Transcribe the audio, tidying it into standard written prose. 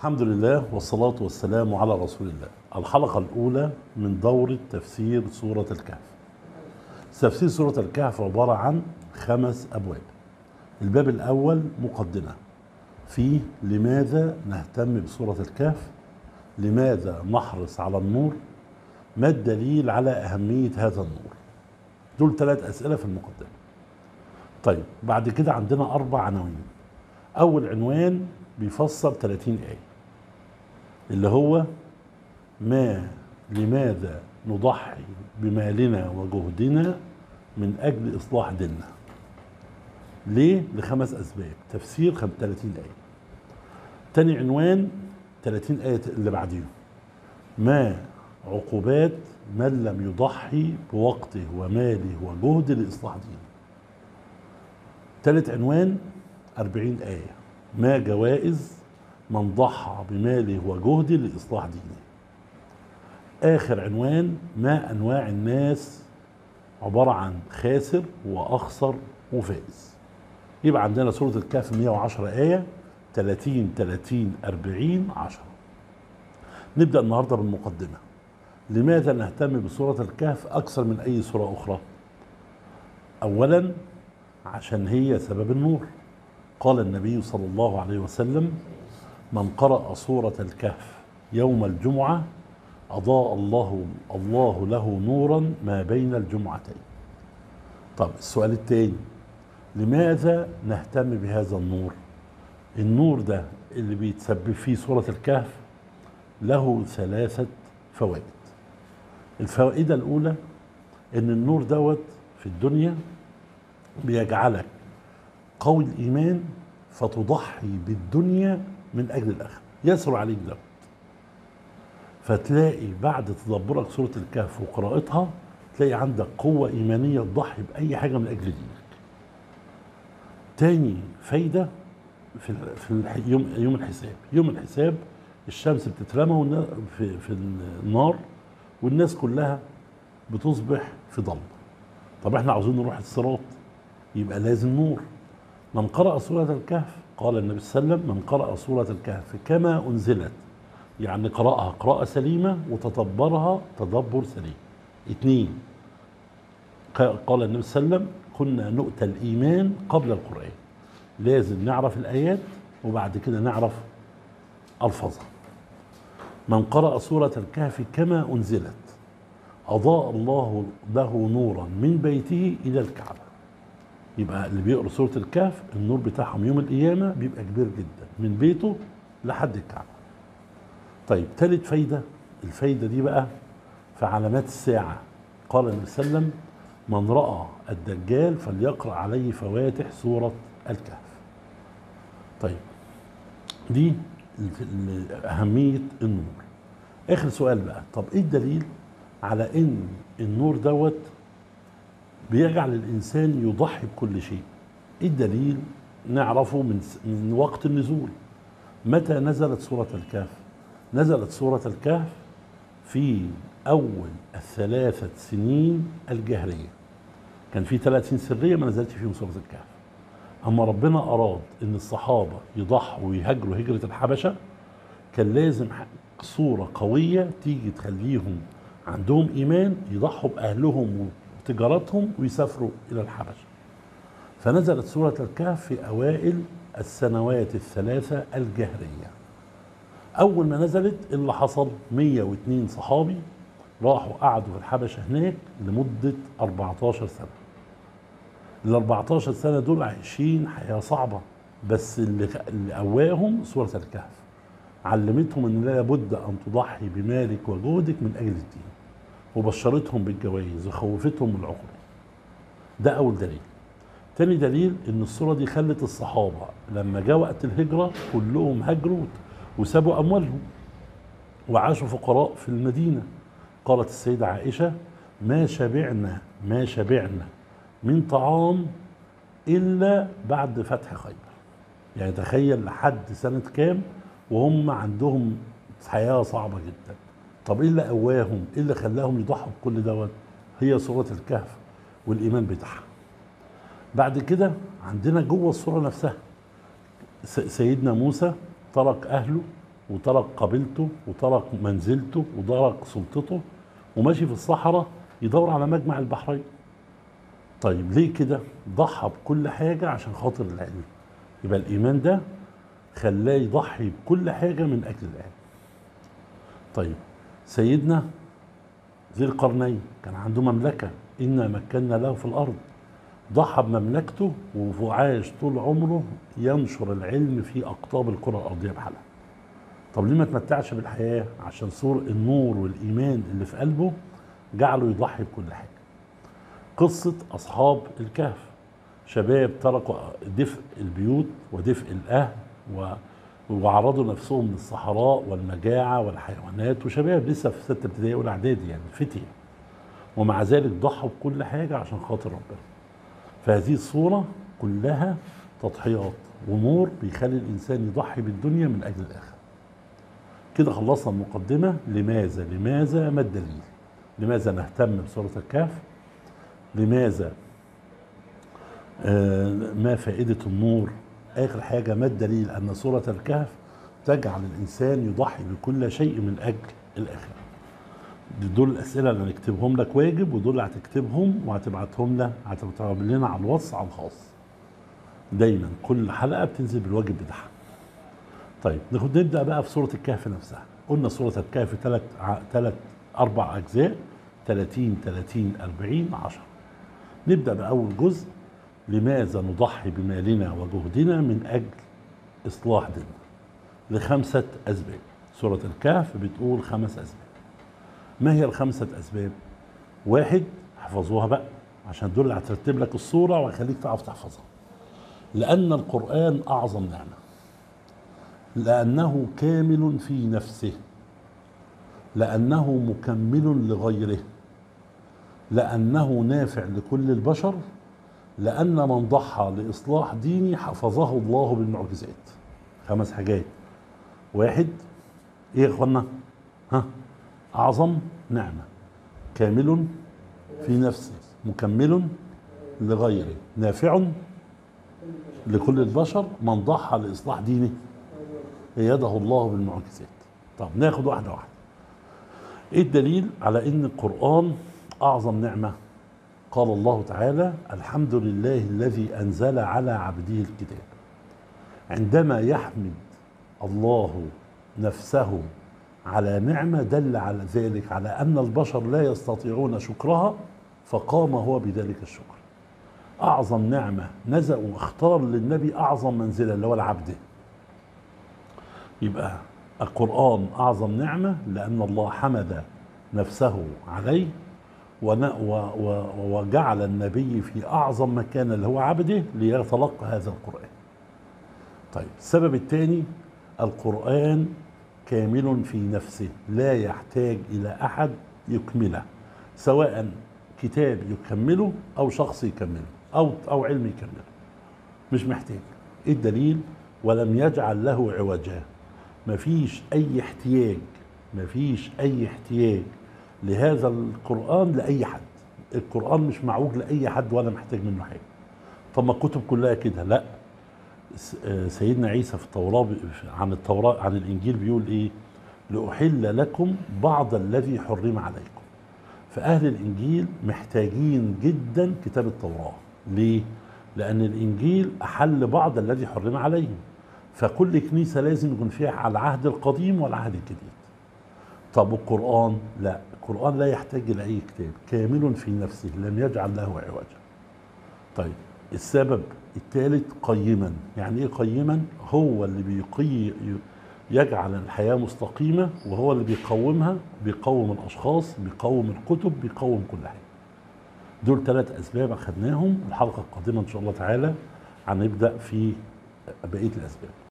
الحمد لله والصلاة والسلام على رسول الله. الحلقة الأولى من دورة تفسير سورة الكهف. تفسير سورة الكهف عبارة عن 5 أبواب. الباب الأول مقدمة فيه لماذا نهتم بسورة الكهف، لماذا نحرص على النور، ما الدليل على أهمية هذا النور. دول 3 أسئلة في المقدمة. طيب بعد كده عندنا 4 عناوين. أول عنوان بيفسر 30 آية اللي هو لماذا نضحي بمالنا وجهدنا من أجل إصلاح ديننا. ليه؟ ل5 أسباب. تفسير 30 آية. تاني عنوان 30 آية اللي بعديهم، ما عقوبات من لم يضحي بوقته وماله وجهده لإصلاح دينه. ثالث عنوان 40 آية، ما جوائز من ضحى بماله وجهده لإصلاح دينه. آخر عنوان ما أنواع الناس، عبارة عن خاسر وأخسر وفائز. يبقى عندنا سورة الكهف 110 آية، 30 30 40 10. نبدأ النهاردة بالمقدمة. لماذا نهتم بسورة الكهف أكثر من أي سورة أخرى؟ أولا عشان هي سبب النور. قال النبي صلى الله عليه وسلم: من قرأ سورة الكهف يوم الجمعة أضاء الله له نورا ما بين الجمعتين. طب السؤال الثاني، لماذا نهتم بهذا النور؟ النور ده اللي بيتسبب فيه سورة الكهف له 3 فوائد. الفائدة الأولى إن النور دوت في الدنيا بيجعلك قوي الإيمان فتضحي بالدنيا من أجل الآخرة، يسر عليك دوت. فتلاقي بعد تدبرك سورة الكهف وقراءتها تلاقي عندك قوة إيمانية تضحي بأي حاجة من أجل دينك. تاني فايدة في يوم الحساب. يوم الحساب الشمس بتترمى في النار والناس كلها بتصبح في ضلمة. طب احنا عاوزين نروح الصراط، يبقى لازم نور. من قرأ سورة الكهف، قال النبي صلى الله عليه وسلم: من قرأ سورة الكهف كما أنزلت، يعني قرأها قراءة سليمة وتدبرها تدبر سليم. 2، قال النبي صلى الله عليه وسلم: كنا نؤتى الإيمان قبل القرآن. لازم نعرف الآيات وبعد كده نعرف ألفاظها. من قرأ سورة الكهف كما أنزلت أضاء الله له نورا من بيته إلى الكعبة. يبقى اللي بيقرأ سورة الكهف النور بتاعهم يوم القيامة بيبقى كبير جدا من بيته لحد الكعبة. طيب ثالث فايدة، الفايدة دي بقى في علامات الساعة. قال النبي صلى الله عليه وسلم: من رأى الدجال فليقرأ عليه فواتح سورة الكهف. طيب دي أهمية النور. آخر سؤال بقى، طب إيه الدليل على إن النور دوت بيجعل الإنسان يضحي بكل شيء؟ إيه الدليل؟ نعرفه من وقت النزول. متى نزلت سورة الكهف؟ نزلت سورة الكهف في أول 3 سنين الجهرية. كان في 3 سنين سرية ما نزلت فيهم سورة الكهف. أما ربنا أراد إن الصحابة يضحوا ويهاجروا هجرة الحبشة، كان لازم صورة قوية تيجي تخليهم عندهم إيمان يضحوا بأهلهم وتجارتهم ويسافروا إلى الحبشة. فنزلت سورة الكهف في أوائل السنوات ال3 الجهرية. أول ما نزلت اللي حصل 102 صحابي راحوا قعدوا في الحبشة هناك لمدة 14 سنة. ال 14 سنة دول عايشين حياة صعبة، بس اللي قواهم سورة الكهف، علمتهم ان لابد ان تضحي بمالك وجهدك من اجل الدين، وبشرتهم بالجوائز وخوفتهم من العقوبة. ده اول دليل. تاني دليل ان السورة دي خلت الصحابة لما جاء وقت الهجرة كلهم هاجروا وسابوا اموالهم وعاشوا فقراء في المدينة. قالت السيدة عائشة: ما شبعنا من طعام إلا بعد فتح خيبر. يعني تخيل لحد سنة كام وهم عندهم حياة صعبة جدا. طب إيه اللي قواهم؟ إيه اللي خلاهم يضحوا بكل دوت؟ هي سورة الكهف والإيمان بتاعها. بعد كده عندنا جوه السورة نفسها سيدنا موسى ترك أهله وترك قبيلته وترك منزلته وترك سلطته وماشي في الصحراء يدور على مجمع البحرين. طيب ليه كده؟ ضحى بكل حاجة عشان خاطر العلم. يبقى الإيمان ده خلاه يضحي بكل حاجة من أجل العلم. طيب سيدنا ذي القرنين كان عنده مملكة، إنا مكنا له في الأرض، ضحى بمملكته وعاش طول عمره ينشر العلم في أقطاب الكرة الأرضية بحالها. طب ليه ما تمتعش بالحياة؟ عشان سور النور والإيمان اللي في قلبه جعله يضحي بكل حاجة. قصة أصحاب الكهف، شباب تركوا دفء البيوت ودفء الأهل وعرضوا نفسهم للصحراء والمجاعة والحيوانات، وشباب لسه في 6 ابتدائي أولى إعدادي يعني فتية، ومع ذلك ضحوا بكل حاجة عشان خاطر ربنا. فهذه الصورة كلها تضحيات ونور بيخلي الإنسان يضحي بالدنيا من أجل الآخرة. كده خلصنا المقدمة. لماذا ما الدليل؟ لماذا نهتم بسورة الكهف؟ لماذا ما فائدة النور؟ آخر حاجة ما الدليل أن سورة الكهف تجعل الإنسان يضحي بكل شيء من أجل الآخرة. دول الأسئلة اللي هنكتبهم لك واجب، ودول هتكتبهم وهتبعتهم لنا، هتبعتهم لنا على الواتس على الخاص. دايما كل حلقة بتنزل بالواجب بتاعها. طيب نبدأ بقى في سورة الكهف نفسها. قلنا سورة الكهف 4 أجزاء، 30 30 40 10. نبدأ بأول جزء. لماذا نضحي بمالنا وجهدنا من أجل إصلاح ديننا؟ ل5 أسباب. سورة الكهف بتقول 5 أسباب. ما هي ال5 أسباب؟ 1، احفظوها بقى عشان دول اللي هترتب لك الصورة وهيخليك تعرف تحفظها. لأن القرآن أعظم نعمة، لأنه كامل في نفسه، لأنه مكمل لغيره، لأنه نافع لكل البشر، لأن من ضحى لإصلاح ديني حفظه الله بالمعجزات. 5 حاجات. 1، إيه يا إخوانا؟ أعظم نعمة، كامل في نفسه، مكمل لغيره، نافع لكل البشر، من ضحى لإصلاح دينه أيده الله بالمعجزات. طب ناخد واحدة واحدة. إيه الدليل على إن القرآن أعظم نعمة؟ قال الله تعالى: الحمد لله الذي أنزل على عبده الكتاب. عندما يحمد الله نفسه على نعمة دل على ذلك على أن البشر لا يستطيعون شكرها، فقام هو بذلك الشكر. أعظم نعمة نزل واختار للنبي أعظم منزلة اللي هو العبد. يبقى القرآن أعظم نعمة لأن الله حمد نفسه عليه وجعل النبي في أعظم مكان اللي هو عبده ليتلقى هذا القرآن. طيب السبب الثاني: القرآن كامل في نفسه، لا يحتاج إلى أحد يكمله، سواء كتاب يكمله أو شخص يكمله أو علم يكمله، مش محتاج. إيه الدليل؟ ولم يجعل له عوجا. مفيش أي احتياج لهذا القرآن لأي حد. القرآن مش معوج لأي حد ولا محتاج منه حاجة. طب ما الكتب كلها كده؟ لا. سيدنا عيسى في التوراة عن الإنجيل بيقول إيه؟ لأحل لكم بعض الذي حرم عليكم. فأهل الإنجيل محتاجين جدا كتاب التوراة. ليه؟ لأن الإنجيل أحل بعض الذي حرم عليهم، فكل كنيسة لازم يكون فيها على العهد القديم والعهد الجديد. طب القرآن لا، القرآن لا يحتاج إلى أي كتاب، كامل في نفسه لم يجعل له عوجا. طيب السبب الثالث: قيما. يعني إيه قيما؟ هو اللي يجعل الحياة مستقيمة، وهو اللي بيقومها، بيقوم الأشخاص، بيقوم الكتب، بيقوم كل حاجة. دول 3 أسباب أخذناهم. الحلقة القادمة إن شاء الله تعالى هنبدأ في بقية الأسباب.